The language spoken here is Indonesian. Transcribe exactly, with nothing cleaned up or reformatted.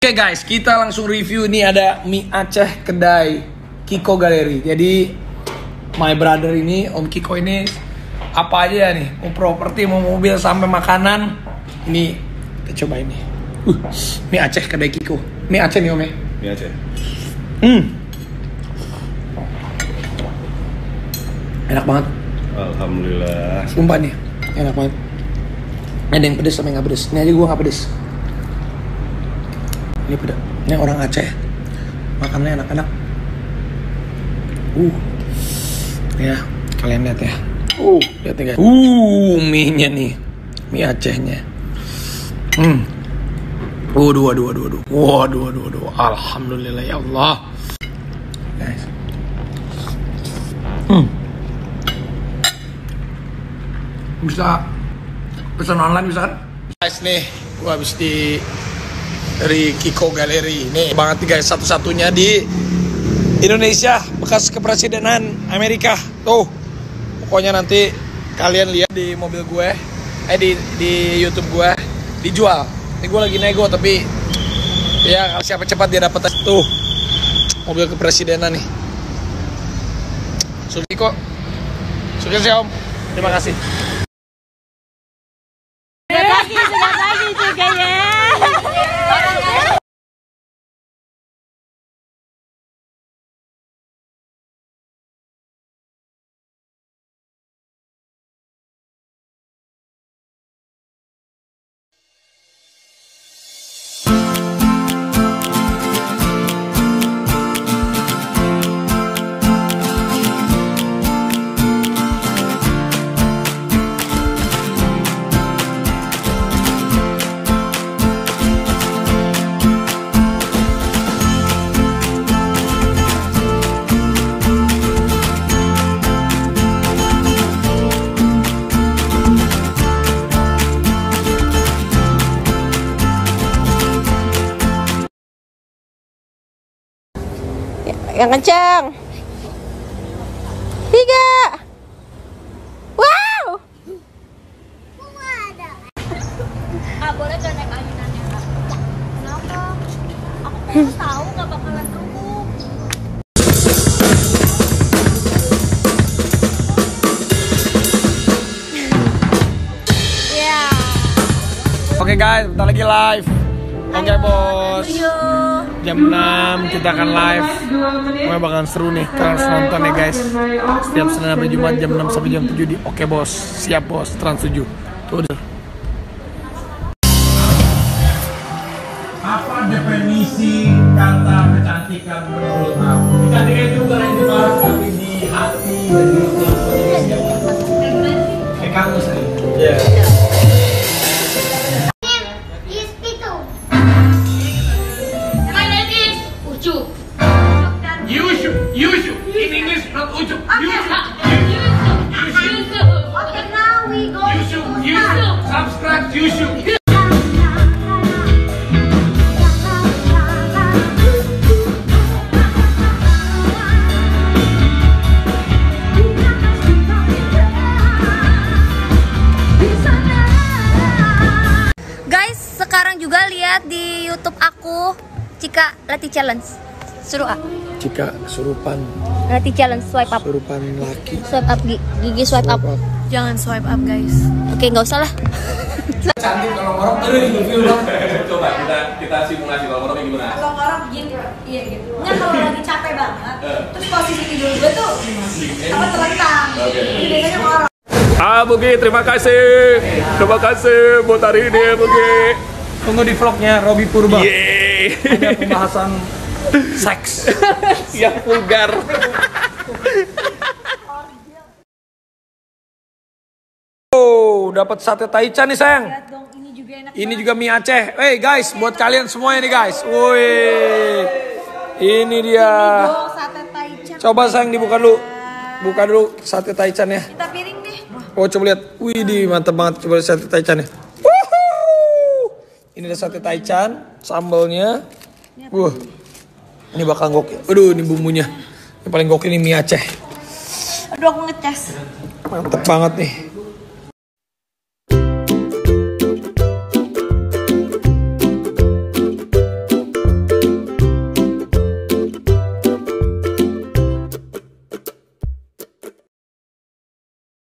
Oke guys, kita langsung review. Ini ada mie Aceh kedai Kiko Gallery. Jadi my brother ini, Om Kiko ini apa aja ya nih, mau properti, mau mobil sampai makanan. Ini kita coba ini. Uh, mie Aceh kedai Kiko. Mie Aceh nih Om ya. Mie Aceh. Hmm. Enak banget. Alhamdulillah. Sumpah nih, enak banget. Ada yang pedes sama yang nggak pedes. Ini aja gue nggak pedes. Ini pedas. Ini orang Aceh. Makannya enak-enak. Uh. Ya, kalian lihat ya. Uh, lihat ya guys. Uh, mie-nya nih. Mie Acehnya. Hmm. Waduh, waduh, waduh, waduh. Waduh, waduh, waduh. Alhamdulillah ya Allah. Guys. Hmm. Bisa pesan online bisa kan? Guys nih, gua habis di dari Kiko Gallery. Nih banget nih guys, satu-satunya di Indonesia bekas kepresidenan Amerika. Tuh, pokoknya nanti kalian lihat di mobil gue, eh di di YouTube gue dijual. Ini gue lagi nego tapi ya siapa cepat dia dapat tuh mobil kepresidenan nih. Sukses kok, sukses ya Om. Terima kasih. Sudah pagi, sudah pagi juga ya. Yang kencang. Tiga. Wow. Ah, boleh gak naik ayunannya? Kenapa? Aku pengen tahu gak bakalan gemuk. Ya. Oke guys, bentar lagi live. Oke bos. Jam enam kita akan live. Pokoknya bakalan seru nih, kalian harus nonton ya guys. Setiap Senin sampai Jumat jam enam sampai jam tujuh di Oke Bos. Siap bos, Trans tujuh. Tuh udah. Apa definisi kata kecantikan menurut kamu? Kecantikan itu bukan yang dibahas tapi di hati dan di siapa? Kayak kamu sendiri. Iya. Yusuf, Yusuf. In English not Ucup. Yusuf. Okay, now we go Yusuf, Yusuf. Subscribe Yusuf. Guys, sekarang juga lihat di YouTube aku Cika Lati Challenge. Suruh A. Jika kesurupan, Lati Challenge, swipe up. kesurupan laki. Swipe up Gi- gigi swipe up. Jangan swipe up guys. Oke, nggak usah lah. Cantik kalau ngorok terus review dong. Coba kita kita simulasi kalau ngoroknya gimana? Kalau ngorok gini, iya gitu. Nggak, kalau lagi capek banget, terus posisi tidur gue tuh apa terlentang. Jadi biasanya ngorok. Ah Bugi, terima kasih. Terima kasih buat hari ini Bugi. Tunggu di vlognya Robby Purba. Yeay. Ada pembahasan seks Yang vulgar. Oh, dapat sate taichan nih sayang. Lihat dong, ini juga enak. Ini juga mie Aceh. Hey guys, buat kalian semuanya nih guys. Woi, ini dia. Oh, sate taichan. Coba sayang dibuka dulu. Buka dulu sate taichan ya. Kita piring deh. Oh coba lihat. Wih, di mantap banget. Coba lihat sate taichan ya. Wuhuu. Ini ada sate taichan, sambalnya. Wah, ini bakal gokil. Aduh, ini bumbunya. Yang paling gokil ini mie Aceh. Aduh, aku ngecas. Mantap banget nih.